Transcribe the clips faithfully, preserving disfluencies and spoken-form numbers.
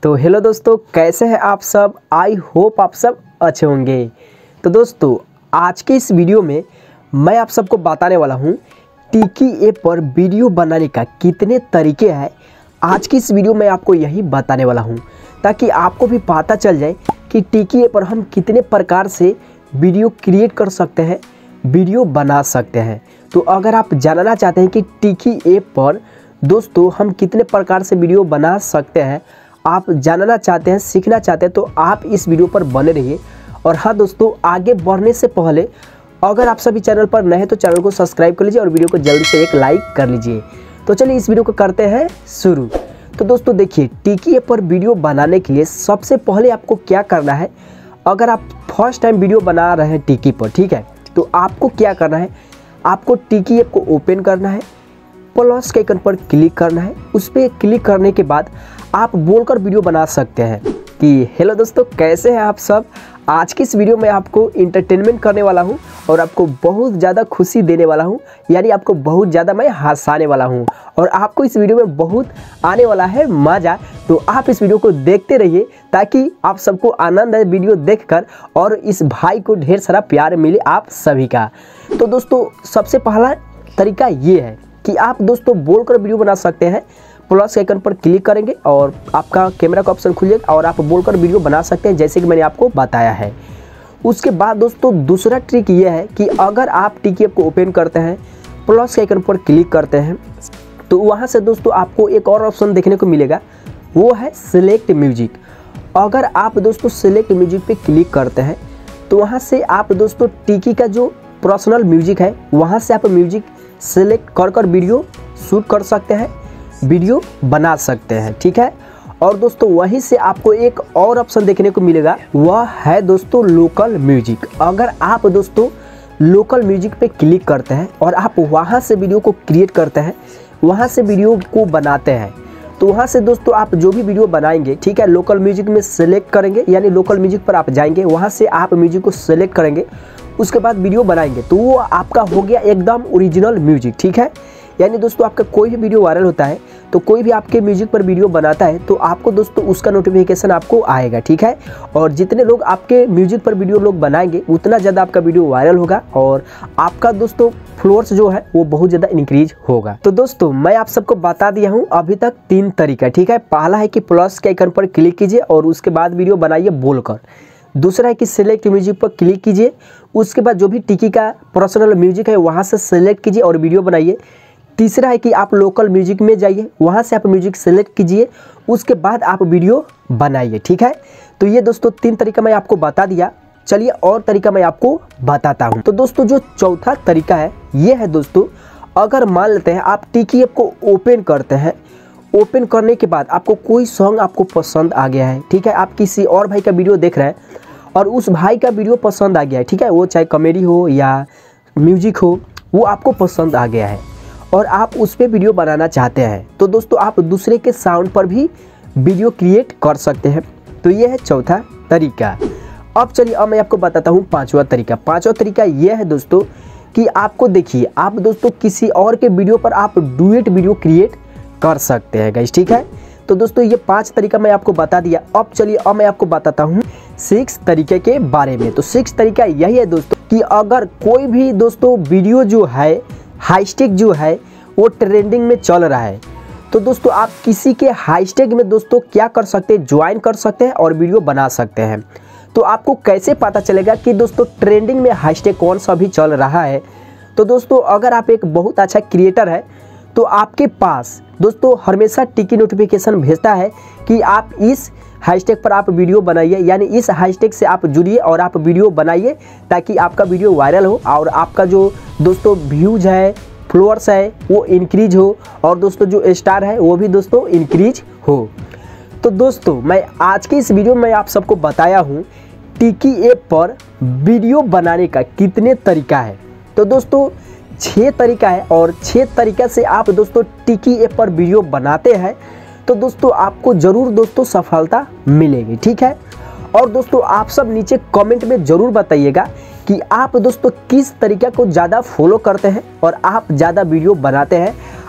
तो हेलो दोस्तों, कैसे हैं आप सब। आई होप आप सब अच्छे होंगे। तो दोस्तों आज के इस वीडियो में मैं आप सबको बताने वाला हूं टिकी ऐप पर वीडियो बनाने का कितने तरीके हैं। आज की इस वीडियो में आपको यही बताने वाला हूं ताकि आपको भी पता चल जाए कि टिकी ऐप पर हम कितने प्रकार से वीडियो क्रिएट कर सकते हैं, वीडियो बना सकते हैं। तो अगर आप जानना चाहते हैं कि टिकी ऐप पर दोस्तों हम कितने प्रकार से वीडियो बना सकते हैं, आप जानना चाहते हैं, सीखना चाहते हैं, तो आप इस वीडियो पर बने रहिए। और हाँ दोस्तों, आगे बढ़ने से पहले अगर आप सभी चैनल पर नए हैं तो चैनल को सब्सक्राइब कर लीजिए और वीडियो को जल्दी से एक लाइक कर लीजिए। तो चलिए इस वीडियो को करते हैं शुरू। तो दोस्तों देखिए, टिकी ऐप पर वीडियो बनाने के लिए सबसे पहले आपको क्या करना है। अगर आप फर्स्ट टाइम वीडियो बना रहे हैं टिकी पर, ठीक है, तो आपको क्या करना है, आपको टिकी ऐप को ओपन करना है, प्लस के आइकन पर क्लिक करना है। उस पर क्लिक करने के बाद आप बोलकर वीडियो बना सकते हैं कि हेलो दोस्तों, कैसे हैं आप सब। आज की इस वीडियो में आपको इंटरटेनमेंट करने वाला हूं और आपको बहुत ज़्यादा खुशी देने वाला हूं, यानी आपको बहुत ज़्यादा मैं हंसाने वाला हूं और आपको इस वीडियो में बहुत आने वाला है मज़ा। तो आप इस वीडियो को देखते रहिए ताकि आप सबको आनंद आए वीडियो देखकर और इस भाई को ढेर सारा प्यार मिले आप सभी का। तो दोस्तों सबसे पहला तरीका ये है कि आप दोस्तों बोलकर वीडियो बना सकते हैं। प्लस के आइकन पर क्लिक करेंगे और आपका कैमरा का ऑप्शन खुल जाएगा और आप बोलकर वीडियो बना सकते हैं, जैसे कि मैंने आपको बताया है। उसके बाद दोस्तों दूसरा ट्रिक ये है कि अगर आप टिकी ऐप को ओपन करते हैं, प्लस के आइकन पर क्लिक करते हैं, तो वहाँ से दोस्तों आपको एक और ऑप्शन देखने को मिलेगा, वो है सिलेक्ट म्यूजिक। अगर आप दोस्तों सिलेक्ट म्यूजिक पे क्लिक करते हैं तो वहाँ से आप दोस्तों टिकी का जो पर्सनल म्यूजिक है वहाँ से आप म्यूजिक सेलेक्ट कर कर वीडियो शूट कर सकते हैं, वीडियो बना सकते हैं, ठीक है। और दोस्तों वहीं से आपको एक और ऑप्शन देखने को मिलेगा, वह है दोस्तों लोकल म्यूजिक। अगर आप दोस्तों लोकल म्यूजिक पे क्लिक करते हैं और आप वहां से वीडियो को क्रिएट करते हैं, वहां से वीडियो को बनाते हैं, तो वहां से दोस्तों आप जो भी वीडियो बनाएंगे, ठीक है, लोकल म्यूजिक में सेलेक्ट करेंगे, यानी लोकल म्यूजिक पर आप जाएंगे, वहां से आप म्यूजिक को सेलेक्ट करेंगे, उसके बाद वीडियो बनाएंगे, तो वो आपका हो गया एकदम ओरिजिनल म्यूजिक, ठीक है। यानी दोस्तों आपका कोई भी वीडियो वायरल होता है तो कोई भी आपके म्यूजिक पर वीडियो बनाता है तो आपको दोस्तों उसका नोटिफिकेशन आपको आएगा, ठीक है। और जितने लोग आपके म्यूजिक पर वीडियो लोग बनाएंगे उतना ज़्यादा आपका वीडियो वायरल होगा और आपका दोस्तों फॉलोअर्स जो है वो बहुत ज़्यादा इंक्रीज होगा। तो दोस्तों मैं आप सबको बता दिया हूँ अभी तक तीन तरीका, ठीक है। पहला है कि प्लस के आइकन पर क्लिक कीजिए और उसके बाद वीडियो बनाइए बोलकर। दूसरा है कि सिलेक्ट म्यूजिक पर क्लिक कीजिए, उसके बाद जो भी टिकी का पर्सनल म्यूजिक है वहाँ से सिलेक्ट कीजिए और वीडियो बनाइए। तीसरा है कि आप लोकल म्यूजिक में जाइए, वहाँ से आप म्यूजिक सेलेक्ट कीजिए, उसके बाद आप वीडियो बनाइए, ठीक है। तो ये दोस्तों तीन तरीका मैं आपको बता दिया। चलिए और तरीका मैं आपको बताता हूँ। तो दोस्तों जो चौथा तरीका है ये है दोस्तों, अगर मान लेते हैं आप टिकी ऐप को ओपन करते हैं, ओपन करने के बाद आपको कोई सॉन्ग आपको पसंद आ गया है, ठीक है, आप किसी और भाई का वीडियो देख रहे हैं और उस भाई का वीडियो पसंद आ गया है, ठीक है, वो चाहे कॉमेडी हो या म्यूजिक हो, वो आपको पसंद आ गया है और आप उस पर वीडियो बनाना चाहते हैं, तो दोस्तों आप दूसरे के साउंड पर भी वीडियो क्रिएट कर सकते हैं। तो ये है चौथा तरीका। अब चलिए अब मैं आपको बताता हूँ पांचवा तरीका। पांचवा तरीका ये है दोस्तों कि आपको देखिए, आप दोस्तों किसी और के वीडियो पर आप डुएट वीडियो क्रिएट कर सकते हैं गाइस, ठीक है। तो दोस्तों ये पांच तरीका मैं आपको बता दिया। अब चलिए अब मैं आपको बताता हूँ सिक्स तरीके के बारे में। तो सिक्स तरीका यही है दोस्तों कि अगर कोई भी दोस्तों वीडियो जो है हैशटैग जो है वो ट्रेंडिंग में चल रहा है, तो दोस्तों आप किसी के हैशटैग में दोस्तों क्या कर सकते हैं, ज्वाइन कर सकते हैं और वीडियो बना सकते हैं। तो आपको कैसे पता चलेगा कि दोस्तों ट्रेंडिंग में हैशटैग कौन सा भी चल रहा है। तो दोस्तों अगर आप एक बहुत अच्छा क्रिएटर है तो आपके पास दोस्तों हमेशा टिकी नोटिफिकेशन भेजता है कि आप इस हैशटैग पर आप वीडियो बनाइए, यानी इस हैशटैग से आप जुड़िए और आप वीडियो बनाइए ताकि आपका वीडियो वायरल हो और आपका जो दोस्तों व्यूज है, फॉलोअर्स है, वो इंक्रीज हो और दोस्तों जो स्टार है वो भी दोस्तों इंक्रीज हो। तो दोस्तों मैं आज के इस वीडियो में आप सबको बताया हूँ टिकी ऐप पर वीडियो बनाने का कितने तरीका है। तो दोस्तों छः तरीका है और छः तरीका से आप दोस्तों टिकी ऐप पर वीडियो बनाते हैं तो दोस्तों आपको ज़रूर दोस्तों सफलता मिलेगी, ठीक है। और दोस्तों आप सब नीचे कमेंट में ज़रूर बताइएगा कि आप दोस्तों किस तरीका को ज़्यादा फॉलो करते हैं और आप ज़्यादा वीडियो बनाते हैं।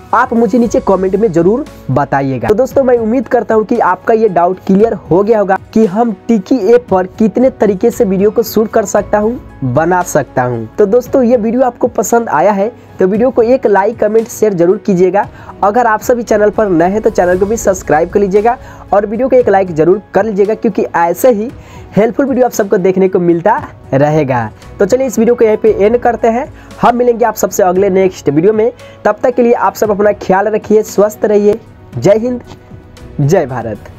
आप मुझे नीचे कमेंट में जरूर बताइएगा। तो दोस्तों मैं उम्मीद करता हूँ कि आपका ये डाउट क्लियर हो गया होगा कि हम टिकी ऐप पर कितने तरीके से वीडियो को शूट कर सकता हूँ, बना सकता हूँ। तो दोस्तों ये वीडियो आपको पसंद आया है तो वीडियो को एक लाइक कमेंट शेयर जरूर कीजिएगा। अगर आप सभी चैनल पर नए हैं तो चैनल को भी सब्सक्राइब कर लीजिएगा और वीडियो को एक लाइक जरूर कर लीजिएगा, क्योंकि ऐसे ही हेल्पफुल वीडियो आप सबको देखने को मिलता रहेगा। तो चलिए इस वीडियो को यहीं पे एंड करते हैं। हम मिलेंगे आप सबसे अगले नेक्स्ट वीडियो में। तब तक के लिए आप सब अपना ख्याल रखिए, स्वस्थ रहिए। जय हिंद, जय भारत।